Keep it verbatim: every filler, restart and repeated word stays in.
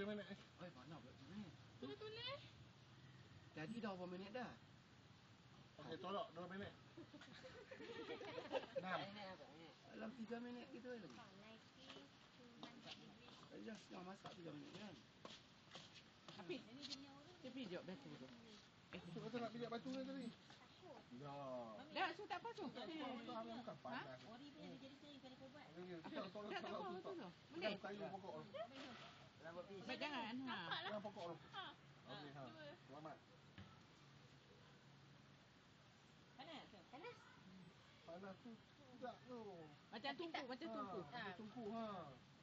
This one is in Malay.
tiga minit. Oi, mana buat tu ni? Tulis tulis. Jadi dah berapa minit dah? Okey, tolak dua minit. Enam. Dalam tiga minit gitu lagi. Dah setengah masak tiga minit kan? Tapi tapi jom dah tu. Eh, betul nak bijak batu kan tadi? Dah. Dah, so tak apa tu. Tak bukan panas. Ori punya dia jadi sering kali kau buat. Kita tolak Tak tolak apa tu. tu. Pegang kayu pokok tu. Baik jangan. Ha. Pegang pokok tu. Ha. Okey, ha. Selamat. Panas tu. Panas. Panas tu. Tidak tu. Macam tumpuk, macam tumpuk. Ha, tungku ha.